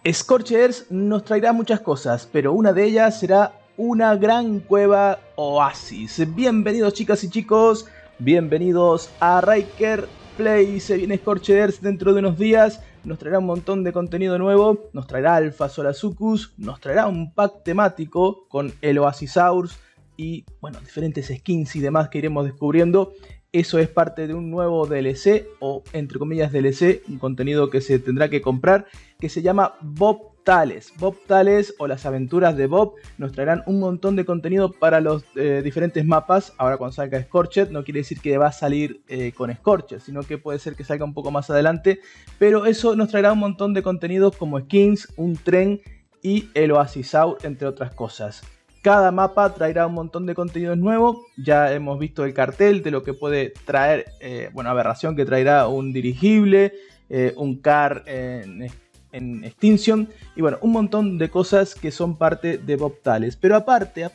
Scorchers nos traerá muchas cosas, pero una de ellas será una gran cueva oasis. Bienvenidos chicas y chicos, bienvenidos a Ryker Play. Se viene Scorchers dentro de unos días, nos traerá un montón de contenido nuevo, nos traerá Alpha Solazucus, nos traerá un pack temático con el Oasisaurus y bueno, diferentes skins y demás que iremos descubriendo. Eso es parte de un nuevo DLC, o entre comillas DLC, un contenido que se tendrá que comprar, que se llama Bob Tales. Bob Tales o las aventuras de Bob nos traerán un montón de contenido para los diferentes mapas. Ahora cuando salga Scorched no quiere decir que va a salir con Scorched, sino que puede ser que salga un poco más adelante. Pero eso nos traerá un montón de contenidos como skins, un tren y el Oasisaurus, entre otras cosas. Cada mapa traerá un montón de contenidos nuevos. Ya hemos visto el cartel de lo que puede traer, aberración que traerá un dirigible, un car en Extinction y bueno, un montón de cosas que son parte de Bob Tales. Pero aparte,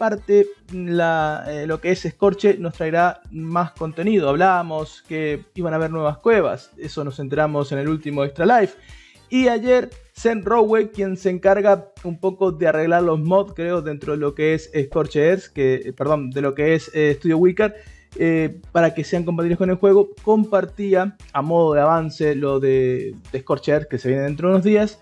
lo que es Scorched nos traerá más contenido. Hablábamos que iban a haber nuevas cuevas, eso nos enteramos en el último Extra Life. Y ayer Zen Rowe, quien se encarga un poco de arreglar los mods, creo, dentro de lo que es Scorchers, de lo que es Studio Wicker, para que sean compatibles con el juego, compartía a modo de avance lo de Scorchers, que se viene dentro de unos días,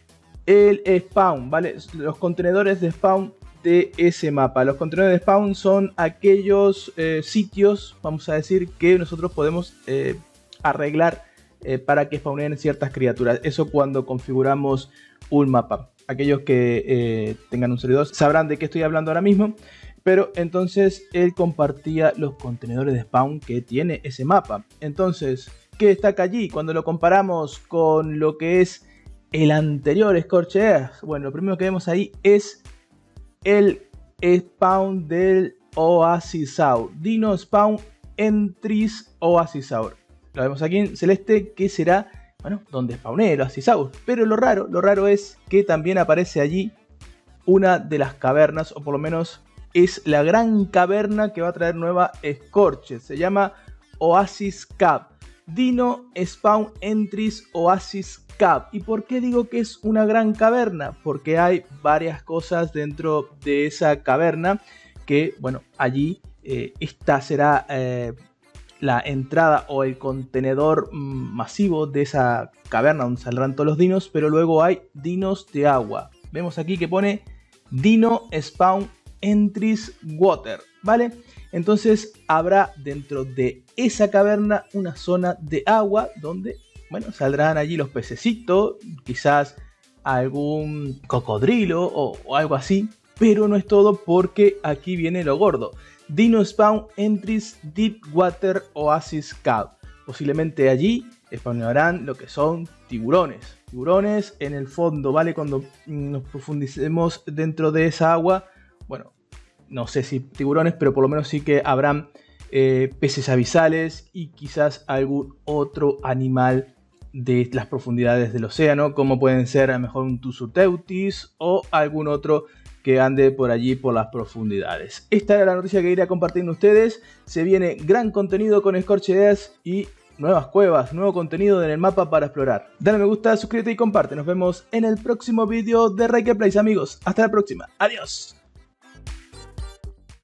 el spawn, ¿vale? Los contenedores de spawn de ese mapa. Los contenedores de spawn son aquellos sitios, vamos a decir, que nosotros podemos arreglar para que spawnen ciertas criaturas. Eso cuando configuramos un mapa. Aquellos que tengan un servidor sabrán de qué estoy hablando ahora mismo. Pero entonces él compartía los contenedores de spawn que tiene ese mapa. Entonces, ¿qué destaca allí? Cuando lo comparamos con lo que es el anterior Scorched, bueno, lo primero que vemos ahí es el spawn del Oasisaurus. Dino Spawn Entries Oasisaurus. Lo vemos aquí en celeste, que será, bueno, donde spawné el Oasisaurus. Pero lo raro es que también aparece allí una de las cavernas, o por lo menos es la gran caverna que va a traer nueva Scorched. Se llama Oasis Cave. Dino Spawn Entries Oasis Cave. ¿Y por qué digo que es una gran caverna? Porque hay varias cosas dentro de esa caverna que, bueno, allí esta será la entrada o el contenedor masivo de esa caverna donde saldrán todos los dinos, pero luego hay dinos de agua. Vemos aquí que pone Dino Spawn Entries Water, ¿vale? Entonces habrá dentro de esa caverna una zona de agua donde, bueno, saldrán allí los pececitos, quizás algún cocodrilo o algo así, pero no es todo, porque aquí viene lo gordo. Dino Spawn Entries Deep Water Oasis Cave. Posiblemente allí spawnarán lo que son tiburones. Tiburones en el fondo, ¿vale? Cuando nos profundicemos dentro de esa agua, bueno, no sé si tiburones, pero por lo menos sí que habrán peces abisales y quizás algún otro animal de las profundidades del océano, como pueden ser a lo mejor un Tusuteutis o algún otro que ande por allí por las profundidades. Esta era la noticia que quería compartir con ustedes. Se viene gran contenido con Scorched y nuevas cuevas, nuevo contenido en el mapa para explorar. Dale me gusta, suscríbete y comparte. Nos vemos en el próximo vídeo de Ryker Plays, amigos. Hasta la próxima. Adiós.